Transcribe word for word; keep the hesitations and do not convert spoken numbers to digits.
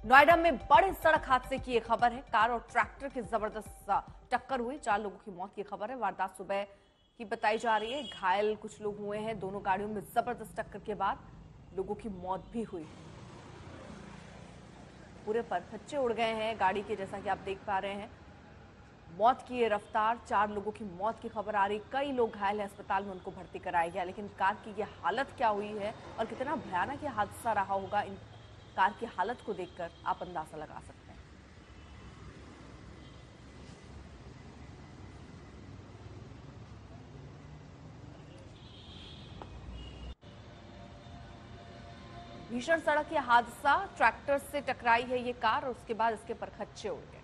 नोएडा में बड़े सड़क हादसे की एक खबर है। कार और ट्रैक्टर की जबरदस्त टक्कर हुई, चार लोगों की मौत की खबर है। वारदात सुबह की बताई जा रही है। घायल कुछ लोग हुए हैं। दोनों गाड़ियों में जबरदस्त टक्कर के बाद लोगों की मौत भी हुई। पूरे परखच्चे उड़ गए हैं गाड़ी के, जैसा कि आप देख पा रहे हैं। मौत की ये रफ्तार, चार लोगों की मौत की खबर आ रही। कई लोग घायल हैं, अस्पताल में उनको भर्ती कराया गया। लेकिन कार की ये हालत क्या हुई है और कितना भयानक ये हादसा रहा होगा, इन कार की हालत को देखकर आप अंदाजा लगा सकते हैं। भीषण सड़क ये हादसा, ट्रैक्टर से टकराई है ये कार और उसके बाद इसके परखच्चे उड़ गए।